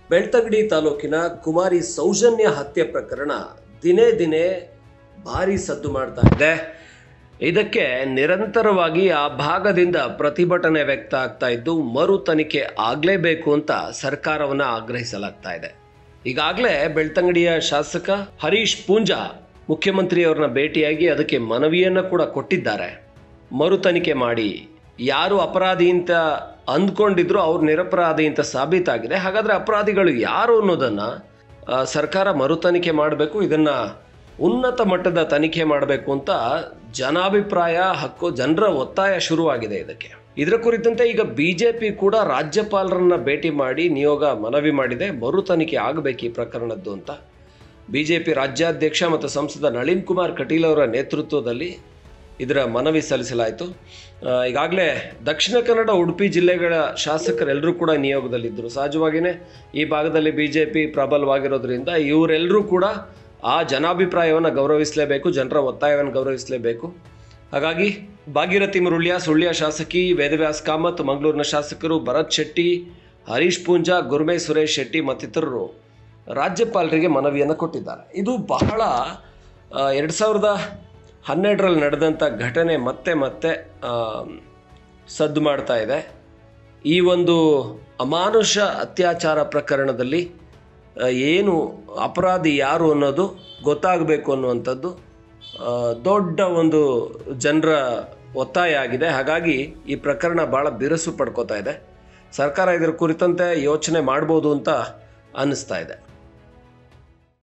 ಬೆಳ್ತಂಗಡಿ ತಾಲೂಕಿನ ಕುಮಾರಿ ಸೌಜನ್ಯ ಹತ್ಯೆ ಪ್ರಕರಣ ದಿನೇ ದಿನೇ ಭಾರಿ ಸದ್ದು ಮಾಡ್ತಾ ಇದೆ. ಇದಕ್ಕೆ ನಿರಂತರವಾಗಿ ಆ ಭಾಗದಿಂದ ಪ್ರತಿಭಟನೆ ವ್ಯಕ್ತ ಆಗ್ತಾ ಇದ್ದು ಮರು ತನಿಖೆ ಆಗಲೇಬೇಕು ಅಂತ ಸರ್ಕಾರವನ್ನು ಆಗ್ರಹಿಸಲಾಗ್ತಾ ಇದೆ. ಈಗಾಗಲೇ ಬೆಳ್ತಂಗಡಿಯ ಶಾಸಕ ಹರೀಶ್ ಪೂಂಜಾ ಮುಖ್ಯಮಂತ್ರಿಯವರನ್ನ ಭೇಟಿಯಾಗಿ ಅದಕ್ಕೆ ಮನವಿಯನ್ನು ಕೂಡ ಕೊಟ್ಟಿದ್ದಾರೆ. ಮರು ತನಿಖೆ ಮಾಡಿ ಯಾರು ಅಪರಾಧಿ ಅಂತ ಅಂದ್ಕೊಂಡಿದ್ರು ಅವ್ರು ನಿರಪರಾಧಿ ಅಂತ ಸಾಬೀತಾಗಿದೆ. ಹಾಗಾದರೆ ಅಪರಾಧಿಗಳು ಯಾರು ಅನ್ನೋದನ್ನು ಸರ್ಕಾರ ಮರು ತನಿಖೆ ಮಾಡಬೇಕು, ಇದನ್ನು ಉನ್ನತ ಮಟ್ಟದ ತನಿಖೆ ಮಾಡಬೇಕು ಅಂತ ಜನಾಭಿಪ್ರಾಯ ಜನರ ಒತ್ತಾಯ ಶುರುವಾಗಿದೆ. ಇದರ ಕುರಿತಂತೆ ಈಗ BJP ಕೂಡ ರಾಜ್ಯಪಾಲರನ್ನ ಭೇಟಿ ಮಾಡಿ ನಿಯೋಗ ಮನವಿ ಮಾಡಿದೆ, ಮರು ತನಿಖೆ ಆಗಬೇಕು ಈ ಪ್ರಕರಣದ್ದು ಅಂತ. BJP ರಾಜ್ಯಾಧ್ಯಕ್ಷ ಮತ್ತು ಸಂಸದ ನಳಿನ್ ಕುಮಾರ್ ಕಟೀಲ್ ಅವರ ನೇತೃತ್ವದಲ್ಲಿ ಇದರ ಮನವಿ ಸಲ್ಲಿಸಲಾಯಿತು. ಈಗಾಗಲೇ ದಕ್ಷಿಣ ಕನ್ನಡ, ಉಡುಪಿ ಜಿಲ್ಲೆಗಳ ಶಾಸಕರೆಲ್ಲರೂ ಕೂಡ ನಿಯೋಗದಲ್ಲಿದ್ದರು. ಸಹಜವಾಗಿಯೇ ಈ ಭಾಗದಲ್ಲಿ BJP ಪ್ರಬಲವಾಗಿರೋದ್ರಿಂದ ಇವರೆಲ್ಲರೂ ಕೂಡ ಆ ಜನಾಭಿಪ್ರಾಯವನ್ನು ಗೌರವಿಸಲೇಬೇಕು, ಜನರ ಒತ್ತಾಯವನ್ನು ಗೌರವಿಸಲೇಬೇಕು. ಹಾಗಾಗಿ ಭಾಗೀರಥಿ ಮುರುಳ್ಯ, ಸುಳ್ಯ ಶಾಸಕಿ ವೇದವ್ಯಾಸ್ ಕಾಮತ್, ಮಂಗಳೂರಿನ ಶಾಸಕರು ಭರತ್ ಶೆಟ್ಟಿ, ಹರೀಶ್ ಪೂಂಜಾ, ಗುರ್ಮೆ ಸುರೇಶ್ ಶೆಟ್ಟಿ ಮತ್ತಿತರರು ರಾಜ್ಯಪಾಲರಿಗೆ ಮನವಿಯನ್ನು ಕೊಟ್ಟಿದ್ದಾರೆ. ಇದು ಬಹಳ 2012ರಲ್ಲಿ ನಡೆದಂಥ ಘಟನೆ ಮತ್ತೆ ಸದ್ದು ಮಾಡ್ತಾ ಇದೆ. ಈ ಒಂದು ಅಮಾನುಷ ಅತ್ಯಾಚಾರ ಪ್ರಕರಣದಲ್ಲಿ ಏನು ಅಪರಾಧಿ ಯಾರು ಅನ್ನೋದು ಗೊತ್ತಾಗಬೇಕು ಅನ್ನುವಂಥದ್ದು ದೊಡ್ಡ ಒಂದು ಜನರ ಒತ್ತಾಯ ಆಗಿದೆ. ಹಾಗಾಗಿ ಈ ಪ್ರಕರಣ ಭಾಳ ಬಿರುಸು ಪಡ್ಕೋತಾ ಇದೆ. ಸರ್ಕಾರ ಇದರ ಕುರಿತಂತೆ ಯೋಚನೆ ಮಾಡ್ಬೋದು ಅಂತ ಅನ್ನಿಸ್ತಾ ಇದೆ.